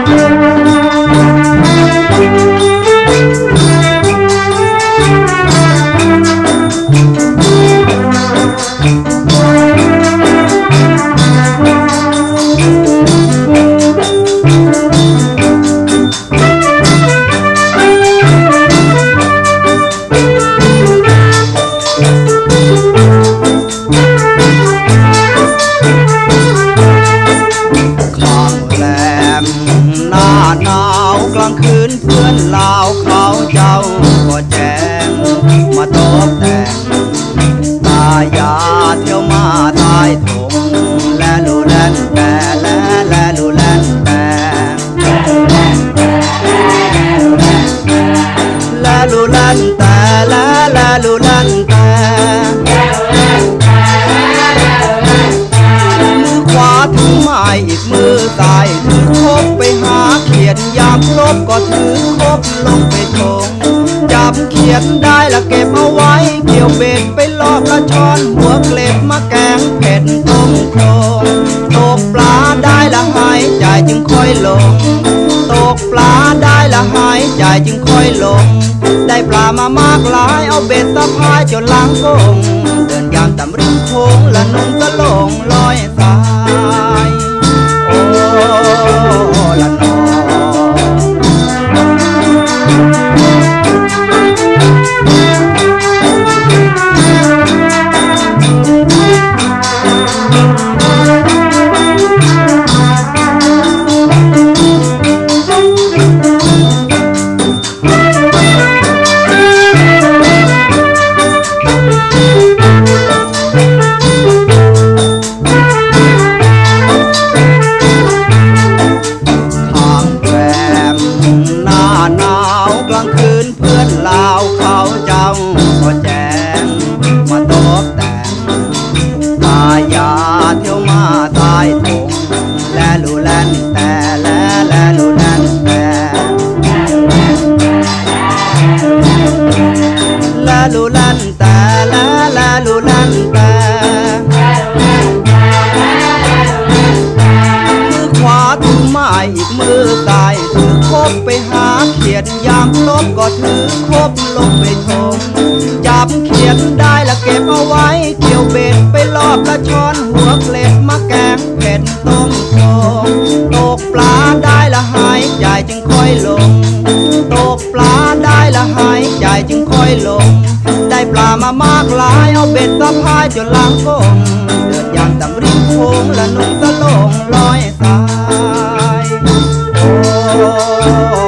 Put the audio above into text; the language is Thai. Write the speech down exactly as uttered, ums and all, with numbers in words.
หนาวกลางคืนเพื่อนลาวเขาเจ้าก็แจ้งมาตบแต่งตายาเที่ยวมาตายถงและลูแลนแต่และและลูแลนแต่และลูแลนแต่และและลูแลนแต่มือขวาถือไม้อีกมือซ้ายถือคบไปหาเขียนยามลบก็ถือคบลงไปทงจับเขียนได้ละเก็บเอาไว้เกี่ยวเบ็ดไปลอกละช้อนหัวเกล็ดมาแกงเผ็ดต้มโครงตกปลาได้ละหายใจจึงค่อยลงตกปลาได้ละหายใจจึงค่อยลงได้ปลามามากหลายเอาเบ็ดตะพายจนล้างกงเดินยามตำริมโค้งละนุ่งตะลงลอยสายโอ้ละนอหนาวกลางคืนเพื่อนลาวเขาเจ้าก็แจ้งมาตบแต่งตายาเที่ยวมาตายถงและลูแลนแต่และและลูแลนแต่และลูแลนแต่และและลูแลนแต่มือขวาถือไม้อีกมือซ้ายถือคบไปหาเขียนยามลบก็ถือคบลงไปทงจับเขียนได้ละเก็บเอาไว้เกี่ยวเบ็ดไปลอบละช้อนหัวเกล็ดมาแกงเผ็ดต้มโครงตกปลาได้ละหายใจจึงค่อยลงตกปลาได้ละหายใจจึงค่อยลงได้ปลามามากหลายเอาเบ็ดตะพายจนล้างกงเดินยามตำริมโค้งละนุ่งตะลงลอยสายโอ้